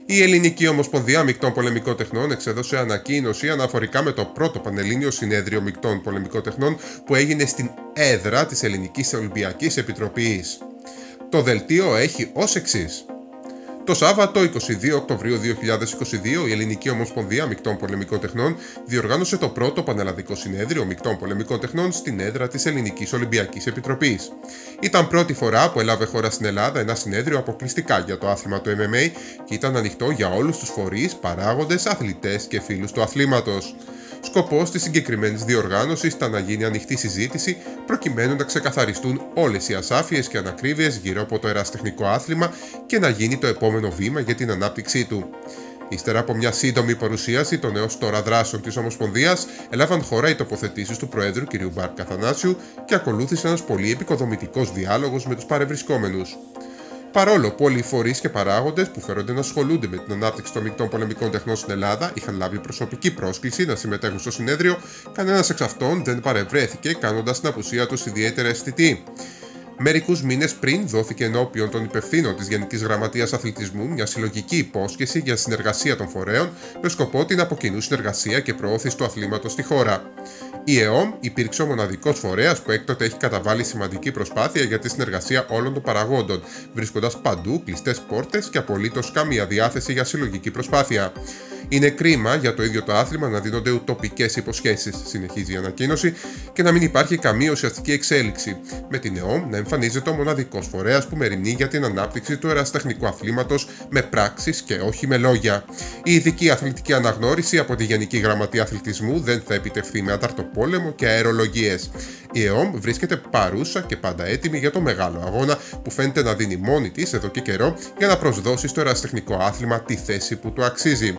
Η Ελληνική Ομοσπονδία Μεικτών Πολεμικών Τεχνών εξέδωσε ανακοίνωση αναφορικά με το πρώτο Πανελλήνιο Συνέδριο Μεικτών Πολεμικών Τεχνών που έγινε στην έδρα της Ελληνικής Ολυμπιακής Επιτροπής. Το δελτίο έχει ως εξής. Το Σάββατο 22 Οκτωβρίου 2022 η Ελληνική Ομοσπονδία Μεικτών Πολεμικών Τεχνών διοργάνωσε το πρώτο Πανελλαδικό Συνέδριο Μεικτών Πολεμικών Τεχνών στην έδρα της Ελληνικής Ολυμπιακής Επιτροπής. Ήταν πρώτη φορά που έλαβε χώρα στην Ελλάδα ένα συνέδριο αποκλειστικά για το άθλημα του MMA και ήταν ανοιχτό για όλους τους φορείς, παράγοντες, αθλητές και φίλους του αθλήματος. Σκοπός της συγκεκριμένης διοργάνωσης ήταν να γίνει ανοιχτή συζήτηση προκειμένου να ξεκαθαριστούν όλες οι ασάφειες και ανακρίβειες γύρω από το ερασιτεχνικό άθλημα και να γίνει το επόμενο βήμα για την ανάπτυξή του. Ύστερα από μια σύντομη παρουσίαση των έως τώρα δράσεων της Ομοσπονδίας, έλαβαν χώρα οι τοποθετήσεις του Προέδρου κ. Μπάρκα Αθανάσιου και ακολούθησε ένας πολύ επικοδομητικός διάλογος με τους παρευρισκόμενους. Παρόλο που όλοι οι φορείς και παράγοντες που φέρονται να ασχολούνται με την ανάπτυξη των μεικτών πολεμικών τεχνών στην Ελλάδα είχαν λάβει προσωπική πρόσκληση να συμμετέχουν στο συνέδριο, κανένας εξ αυτών δεν παρευρέθηκε, κάνοντας την απουσία τους ιδιαίτερα αισθητή. Μερικούς μήνες πριν δόθηκε ενώπιον των υπευθύνων της Γενικής Γραμματείας Αθλητισμού μια συλλογική υπόσχεση για συνεργασία των φορέων με σκοπό την από κοινού συνεργασία και προώθηση του αθλήματος στη χώρα. Η ΕΟΜ υπήρξε ο μοναδικός φορέας που έκτοτε έχει καταβάλει σημαντική προσπάθεια για τη συνεργασία όλων των παραγόντων, βρίσκοντας παντού κλειστές πόρτες και απολύτως καμία διάθεση για συλλογική προσπάθεια. Είναι κρίμα για το ίδιο το άθλημα να δίνονται ουτοπικές υποσχέσεις, συνεχίζει η ανακοίνωση, και να μην υπάρχει καμία ουσιαστική εξέλιξη, με την ΕΟΜ να εμφανίζεται ο μοναδικός φορέας που μεριμνεί για την ανάπτυξη του ερασιτεχνικού αθλήματος με πράξεις και όχι με λόγια. Η ειδική αθλητική αναγνώριση από τη Γενική Γραμματεία Αθλητισμού δεν θα επιτευχθεί με αταρτοπόλεμο και αερολογίες. Η ΕΟΜ βρίσκεται παρούσα και πάντα έτοιμη για το μεγάλο αγώνα που φαίνεται να δίνει μόνη της εδώ και καιρό για να προσδώσει στο ερασιτεχνικό άθλημα τη θέση που του αξίζει.